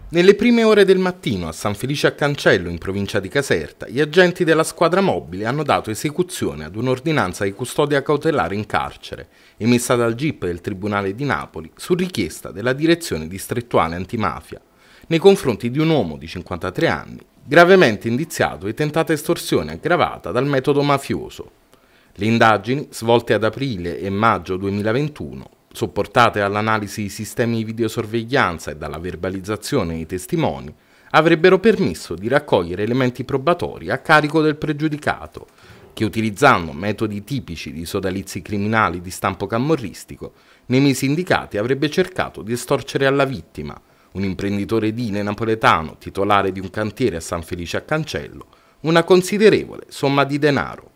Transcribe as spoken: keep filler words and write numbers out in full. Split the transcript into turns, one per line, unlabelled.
Nelle prime ore del mattino a San Felice a Cancello, in provincia di Caserta, gli agenti della squadra mobile hanno dato esecuzione ad un'ordinanza di custodia cautelare in carcere, emessa dal G I P del Tribunale di Napoli su richiesta della Direzione Distrettuale Antimafia, nei confronti di un uomo di cinquantatré anni, gravemente indiziato di tentata estorsione aggravata dal metodo mafioso. Le indagini, svolte ad aprile e maggio duemilaventuno, sopportate dall'analisi di sistemi di videosorveglianza e dalla verbalizzazione dei testimoni, avrebbero permesso di raccogliere elementi probatori a carico del pregiudicato, che utilizzando metodi tipici di sodalizi criminali di stampo camorristico, nei mesi indicati avrebbe cercato di estorcere alla vittima, un imprenditore edile napoletano titolare di un cantiere a San Felice a Cancello, una considerevole somma di denaro.